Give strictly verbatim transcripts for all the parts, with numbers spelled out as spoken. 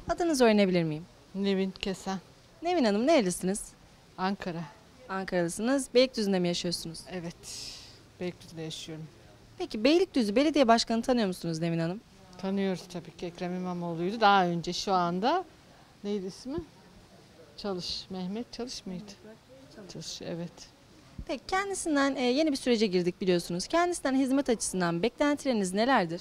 Adınızı öğrenebilir miyim? Nevin Kesen, Nevin Hanım, nerelisiniz? Ankara. Ankaralısınız. Beylikdüzü'nde mi yaşıyorsunuz? Evet, Beylikdüzü'nde yaşıyorum. Peki Beylikdüzü Belediye Başkanı tanıyor musunuz Nevin Hanım? Tanıyoruz tabii ki. Ekrem İmamoğlu'ydu. Daha önce şu anda neydi ismi? Çalış. Mehmet Çalış mıydı? Çalış, evet. Peki kendisinden e, yeni bir sürece girdik biliyorsunuz. Kendisinden hizmet açısından beklentileriniz nelerdir?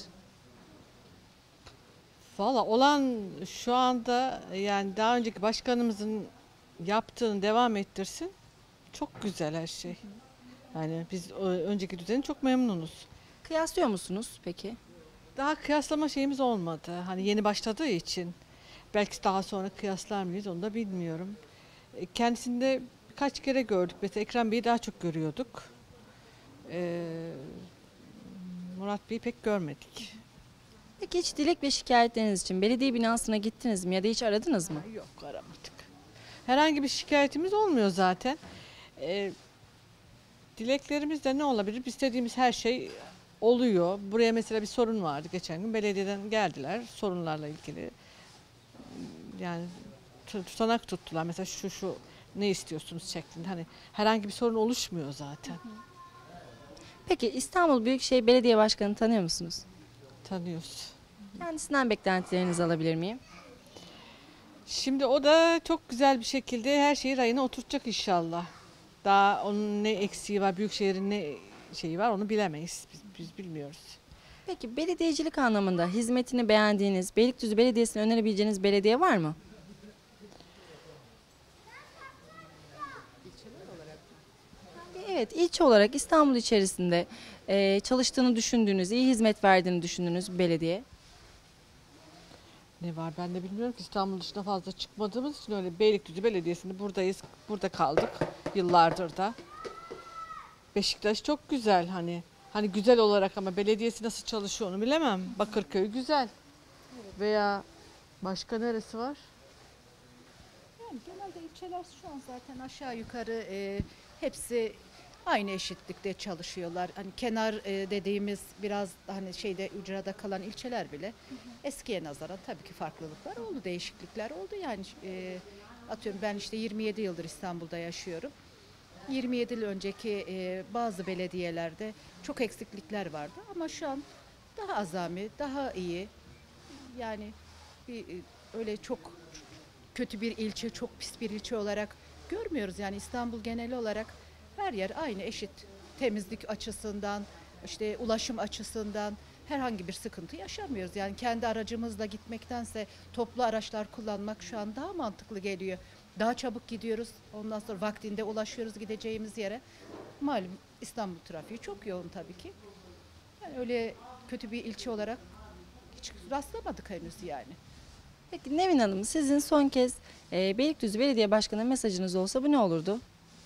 Valla olan şu anda yani daha önceki başkanımızın yaptığını devam ettirsin. Çok güzel her şey. Yani biz o önceki düzeni çok memnunuz. Kıyaslıyor musunuz peki? Daha kıyaslama şeyimiz olmadı. Hani yeni başladığı için. Belki daha sonra kıyaslar mıyız onu da bilmiyorum. E, Kendisini de birkaç kere gördük. Mesela Ekrem Bey'i daha çok görüyorduk. Ee, Murat Bey'i pek görmedik. Peki hiç dilek ve şikayetleriniz için belediye binasına gittiniz mi ya da hiç aradınız mı? Yok, aramadık. Herhangi bir şikayetimiz olmuyor zaten. Ee, Dileklerimiz de ne olabilir? İstediğimiz her şey oluyor. Buraya mesela bir sorun vardı geçen gün. Belediyeden geldiler sorunlarla ilgili. Yani tutanak tuttular. Mesela şu şu ne istiyorsunuz şeklinde. Hani herhangi bir sorun oluşmuyor zaten. Peki İstanbul Büyükşehir Belediye Başkanı tanıyor musunuz? Tanıyoruz. Kendisinden beklentilerinizi alabilir miyim? Şimdi o da çok güzel bir şekilde her şeyi rayına oturtacak inşallah. Daha onun ne eksiği var, Büyükşehir'in ne şeyi var onu bilemeyiz. Biz, biz bilmiyoruz. Peki belediyecilik anlamında hizmetini beğendiğiniz, Beylikdüzü Belediyesi'ne önerebileceğiniz belediye var mı? Evet, ilçe olarak İstanbul içerisinde e, çalıştığını düşündüğünüz, iyi hizmet verdiğini düşündüğünüz bir belediye. Ne var ben de bilmiyorum ki İstanbul dışına fazla çıkmadığımız için öyle Beylikdüzü Belediyesi'nde buradayız. Burada kaldık yıllardır da. Beşiktaş çok güzel hani. Hani güzel olarak ama belediyesi nasıl çalışıyor onu bilemem. Bakırköy güzel. Veya başka neresi var? Yani genelde ilçeler şu an zaten aşağı yukarı e, hepsi aynı eşitlikte çalışıyorlar. Hani kenar e, dediğimiz biraz hani şeyde ücrada kalan ilçeler bile eskiye nazaran tabii ki farklılıklar oldu, değişiklikler oldu. Yani e, atıyorum ben işte yirmi yedi yıldır İstanbul'da yaşıyorum. yirmi yedi yıl önceki e, bazı belediyelerde çok eksiklikler vardı ama şu an daha azami, daha iyi. Yani bir, e, öyle çok kötü bir ilçe, çok pis bir ilçe olarak görmüyoruz. Yani İstanbul geneli olarak her yer aynı eşit. Temizlik açısından, işte ulaşım açısından herhangi bir sıkıntı yaşamıyoruz. Yani kendi aracımızla gitmektense toplu araçlar kullanmak şu an daha mantıklı geliyor. Daha çabuk gidiyoruz. Ondan sonra vaktinde ulaşıyoruz gideceğimiz yere. Malum İstanbul trafiği çok yoğun tabii ki. Yani öyle kötü bir ilçe olarak hiç rastlamadık henüz yani. Peki Nevin Hanım, sizin son kez e, Beylikdüzü Belediye Başkanı mesajınız olsa bu ne olurdu?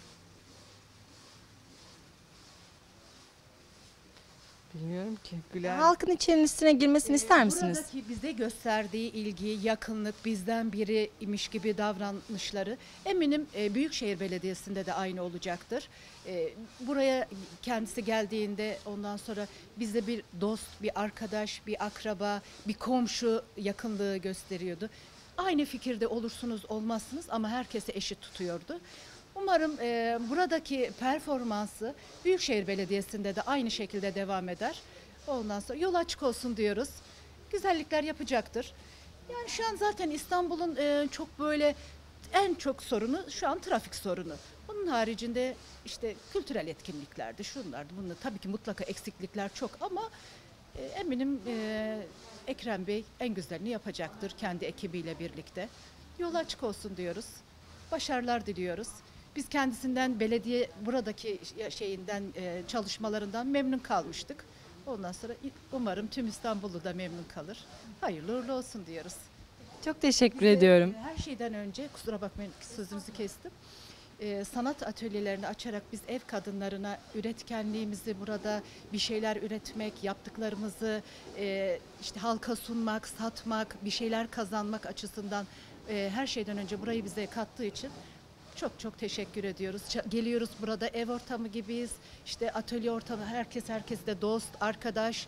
Bilmiyorum ki. Güler. Halkın içerisine girmesini ister misiniz? Buradaki bize gösterdiği ilgi, yakınlık, bizden biri imiş gibi davranışları eminim e, Büyükşehir Belediyesi'nde de aynı olacaktır. E, buraya kendisi geldiğinde ondan sonra bize bir dost, bir arkadaş, bir akraba, bir komşu yakınlığı gösteriyordu. Aynı fikirde olursunuz olmazsınız ama herkese eşit tutuyordu. Umarım e, buradaki performansı Büyükşehir Belediyesi'nde de aynı şekilde devam eder. Ondan sonra yol açık olsun diyoruz. Güzellikler yapacaktır. Yani şu an zaten İstanbul'un e, çok böyle en çok sorunu şu an trafik sorunu. Bunun haricinde işte kültürel etkinliklerde şunlardı bunlar tabii ki mutlaka eksiklikler çok ama e, eminim e, Ekrem Bey en güzelini yapacaktır kendi ekibiyle birlikte. Yol açık olsun diyoruz. Başarılar diliyoruz. Biz kendisinden belediye buradaki şeyinden e, çalışmalarından memnun kalmıştık. Ondan sonra umarım tüm İstanbul'u da memnun kalır. Hayırlı uğurlu olsun diyoruz. Çok teşekkür Bize, ediyorum. e, Her şeyden önce kusura bakmayın sözünüzü kestim. E, sanat atölyelerini açarak biz ev kadınlarına üretkenliğimizi burada bir şeyler üretmek, yaptıklarımızı e, işte halka sunmak, satmak, bir şeyler kazanmak açısından e, her şeyden önce burayı bize kattığı için çok çok teşekkür ediyoruz. Ça- Geliyoruz burada ev ortamı gibiyiz. İşte atölye ortamı herkes herkes de dost, arkadaş.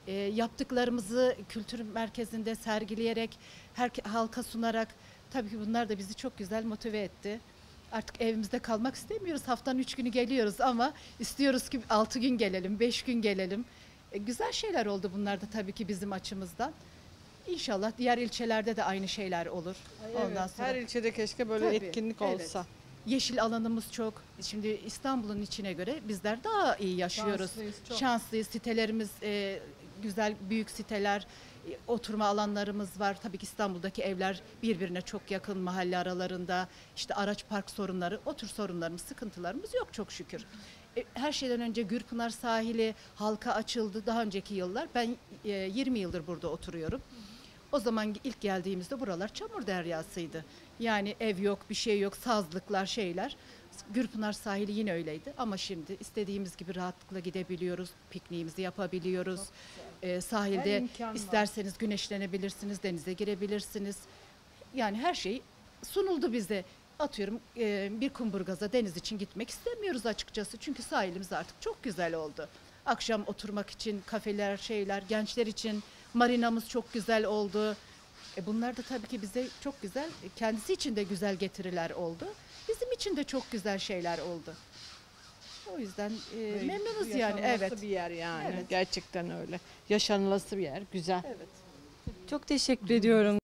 e, yaptıklarımızı kültür merkezinde sergileyerek, her halka sunarak, tabii ki bunlar da bizi çok güzel motive etti. Artık evimizde kalmak istemiyoruz. Haftanın üç günü geliyoruz ama istiyoruz ki altı gün gelelim, beş gün gelelim. E, güzel şeyler oldu bunlar da tabii ki bizim açımızdan. İnşallah diğer ilçelerde de aynı şeyler olur. Ondan Evet, sonra her ilçede keşke böyle Tabii, etkinlik evet. olsa. yeşil alanımız çok. Şimdi İstanbul'un içine göre bizler daha iyi yaşıyoruz. Şanslıyız, çok. Şanslıyız. Sitelerimiz e, güzel, büyük siteler, e, oturma alanlarımız var. Tabii ki İstanbul'daki evler birbirine çok yakın, mahalle aralarında. İşte araç park sorunları, o tür sorunlarımız, sıkıntılarımız yok çok şükür. E, her şeyden önce Gürpınar sahili halka açıldı daha önceki yıllar. Ben e, yirmi yıldır burada oturuyorum. O zaman ilk geldiğimizde buralar çamur deryasıydı. Yani ev yok, bir şey yok, sazlıklar, şeyler. Gürpınar sahili yine öyleydi ama şimdi istediğimiz gibi rahatlıkla gidebiliyoruz, pikniğimizi yapabiliyoruz. Ee, Her sahilde imkan var. isterseniz güneşlenebilirsiniz, denize girebilirsiniz. Yani her şey sunuldu bize. Atıyorum e, bir kumburgaza deniz için gitmek istemiyoruz açıkçası. Çünkü sahilimiz artık çok güzel oldu. Akşam oturmak için kafeler, şeyler, gençler için marinamız çok güzel oldu. E bunlar da tabii ki bize çok güzel, kendisi için de güzel getiriler oldu. Bizim için de çok güzel şeyler oldu. O yüzden e, memnunuz yani. Yaşanılası Evet. bir yer yani. Evet. Gerçekten öyle. Yaşanılası bir yer. Güzel. Evet. Çok teşekkür ediyorum.